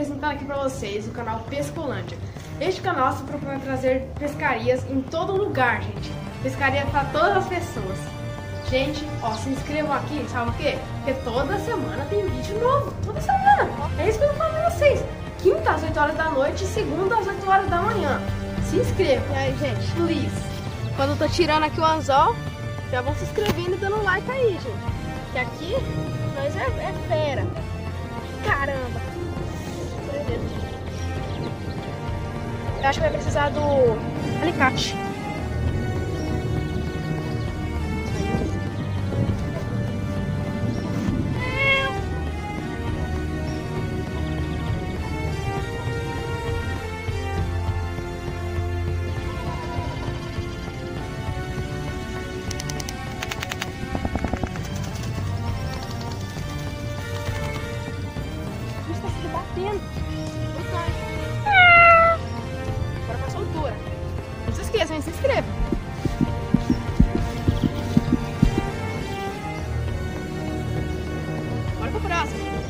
apresentando aqui para vocês o canal Pescolândia. Este canal se propõe a trazer pescarias em todo lugar, gente. Pescaria para todas as pessoas. Gente, ó, se inscrevam aqui, sabe o quê? Porque toda semana tem vídeo novo. Toda semana. É isso que eu falo pra vocês. Quinta às 8 horas da noite e segunda às 8 horas da manhã. Se inscrevam. E aí, gente? Please. Quando eu tô tirando aqui o anzol, já vão se inscrevendo e dando like aí, gente. Que aqui, nós é fera. Caramba. Eu acho que vai precisar do alicate. Está se batendo. Agora pra soltura. Não se esqueçam, se inscreva. Bora pro próximo.